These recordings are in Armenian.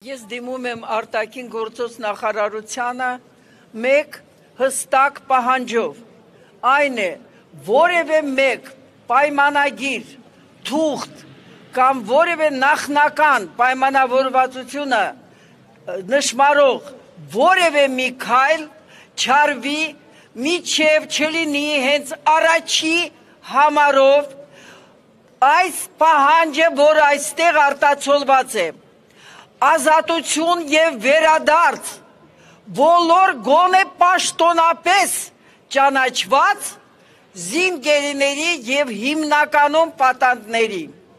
Ես դիմում եմ արտաքին գործոց նախարարությանը մեկ հստակ պահանջով, այն է, որևէ մեկ պայմանագիր, թուղթ կամ որևէ նախնական պայմանավորվածությունը նշмарող որևէ մի քայլ չարվի, միջև չլինի հենց առաջի համարով այս պահանջը, որ այստեղ արտացոլված է, ազատություն եւ վերադարձ բոլոր գոնե պաշտոնապես ճանաչված զինգերիների եւ հիմնականում պատանդների։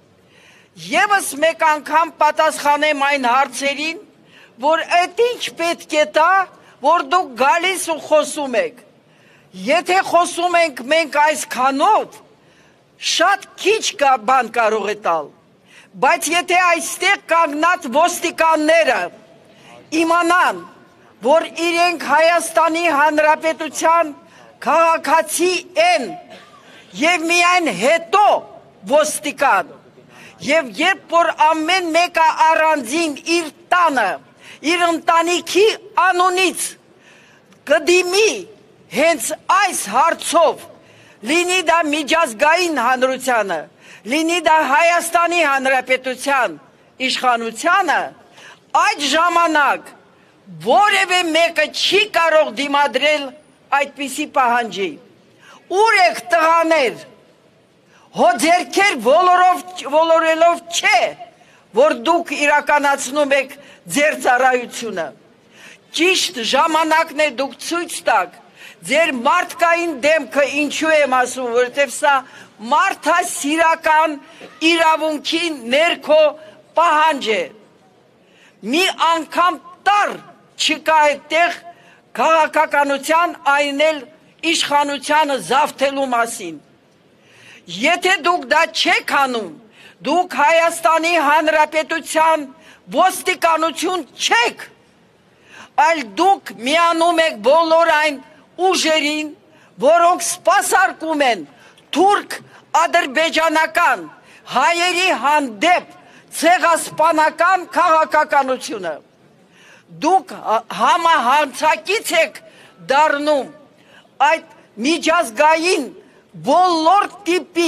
Եվս մեկ անգամ պատասխանեմ այն հարցերին, որ այդ ինչ պետք է տա, որ դուք գալիս ու խոսում եք։ Եթե խոսում ենք մենք այսքանով, շատ քիչ բան կարող է տալ։ Բայց եթե այստեղ կանգնած ոստիկանները իմանան, որ իրենք Հայաստանի Հանրապետության քաղաքացի են եւ միայն հետո ոստիկան, եւ երբ որ ամեն մեկը առանձին իր տանը, իր ընտանիքի անունից կդիմի հենց այս հարցով, լինի դա միջազգային հանրությանը, լինի դա Հայաստանի Հանրապետության իշխանությանը, այդ ժամանակ որևէ մեկը չի կարող դիմադրել այդպիսի պահանջի։ Ուր եք տղաներ, հո ձերքեր ոլորելով չէ, որ դուք իրականացնում եք ձեր ծառայությունը։ Ճիշտ ժամանակն է դուք ցույց տաք ձեր մարդկային դեմքը, ինչու եմ ասում, որովհետև սա մարդասիրական իրավունքի ներքո պահանջ է։ Մի անգամ տար չկա այդտեղ քաղաքականության, այն էլ իշխանությանը զավթելու մասին։ Եթե դուք դա չեք անում, դուք Հայաստանի Հանրապետության ոստիկանություն չեք, այլ դուք միանում եք բոլոր այն ուժերին, որոնք սպասարկում են թուրք-ադրբեջանական հայերի հանդեպ ցեղասպանական քաղաքականությունը։ Դուք համահանցակից եք դառնում այդ միջազգային բոլոր տիպի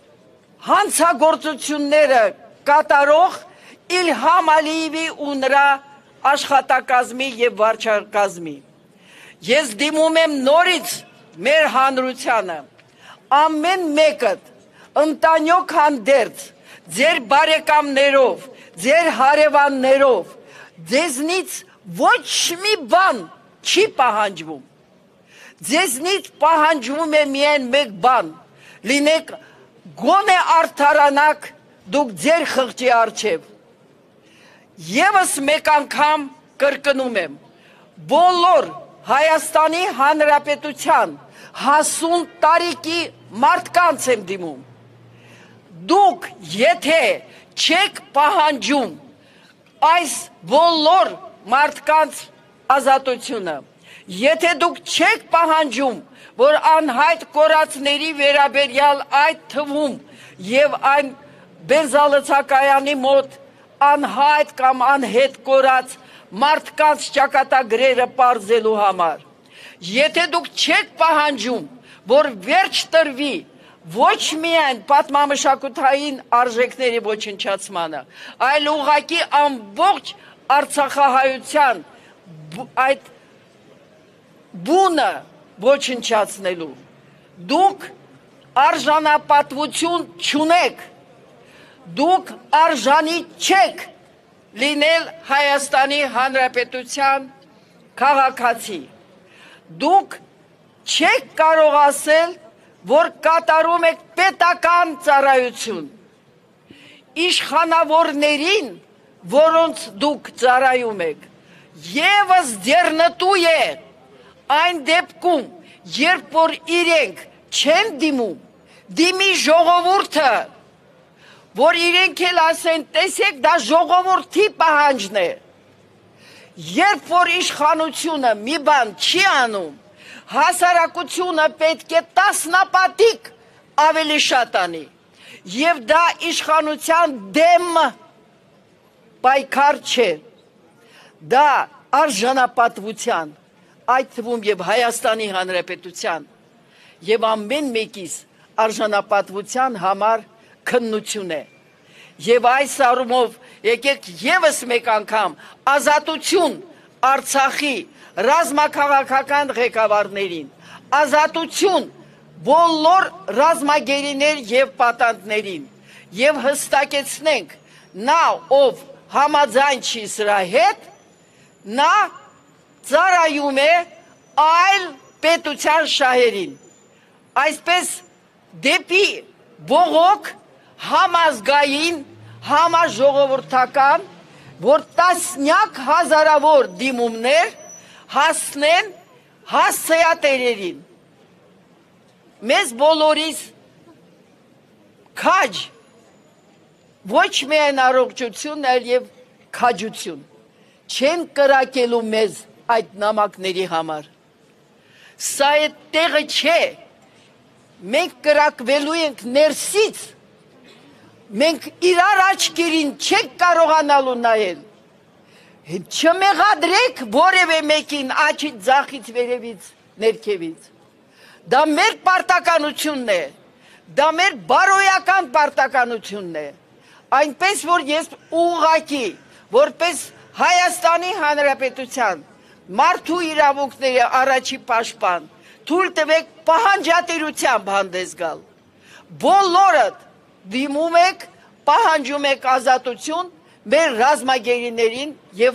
հանցագործությունները կատարող Իլհամ Ալիևի ու նրա աշխատակազմի եւ վարչակազմի։ Ես դիմում եմ նորից մեր հանրությանը, ամեն մեկդ ընտանյոք հանդերձ, ձեր բարեկամներով, ձեր հարևաններով, ձեզնից ոչ մի բան չի պահանջվում։ Ձեզնից պահանջվում է միայն մեկ բան, լինեք գոնե արդարանաք դուք ձեր խղճի առջև։ Եվս մեկ անգամ կրկնում եմ, բոլոր Հայաստանի Հանրապետության հասուն տարիքի մարդկանց եմ դիմում։ Դուք եթե չեք պահանջում այս բոլոր մարդկանց ազատությունը, եթե դուք չեք պահանջում, որ անհայտ կորածների վերաբերյալ այդ թվում եւ այն բենզալցակայանի մոտ անհայտ կամ անհետ կորած մարդկանց ճակատագրերը պարզելու համար, եթե դուք չեք պահանջում, որ վերջ տրվի ոչ միայն պատմամշակութային արժեքների ոչնչացմանը, այլ ուղղակի ամբողջ Արցախահայության այդ բունը ոչնչացնելու, դուք արժանապատվություն չունեք, դուք արժանի չեք լինել Հայաստանի Հանրապետության քաղաքացի։ Դուք չեք կարող ասել, որ կատարում եք պետական ծառայություն։ Իշխանավորներին, որոնց դուք ծառայում եք, եւս ձեռնտու է այն դեպքում, երբ որ իրենք չեն դիմում, դիմի ժողովուրդը, որ իրենք էլ ասեն, տեսեք, դա ժողովրդի պահանջն է։ Երբ որ իշխանությունը մի բան չի անում, հասարակությունը պետք է տասնապատիկ ավելի շատ անի։ Եվ դա իշխանության դեմ պայքար չէ, դա արժանապատվության, այդ թվում եւ Հայաստանի Հանրապետության եւ ամեն մեկիս արժանապատվության համար քննություն է։ Եվ այս առումով եկեք եւս մեկ անգամ ազատություն Արցախի ռազմաքաղաքական ղեկավարներին, ազատություն բոլոր ռազմագերիներ եւ պատանդներին եւ հստակեցնենք նա ով համաձայն չի սրա հետ նա ծառայում է այլ պետության շահերին այսպես դեպի բողոք համազգային համաժողովրդական որ տասնյակ հազարավոր դիմումներ հասնեն հասցեատերերին մեզ բոլորիս քաջ ոչ միայն առողջություն, այլ եւ քաջություն չեն կրակելու մեզ այդ նամակների համար սա է տեղը չէ մենք կրակվելու ենք ներսից մենք իրար աչքերին չենք կարողանալու նայել չմեղադրեք որևէ մեկին աչից ձախից վերևից ներքևից դա մեր պարտականությունն է դա մեր բարոյական պարտականությունն է այնպես որ ես ուղղակի որպես Հայաստանի Հանրապետության մարդու իրավունքների առաջի պաշտպան թույլ տվեք պահանջատիրությամբ հանդես գալ բոլորդ դիմում եք պահանջում եք ազատություն մեր ռազմագերիներին եւ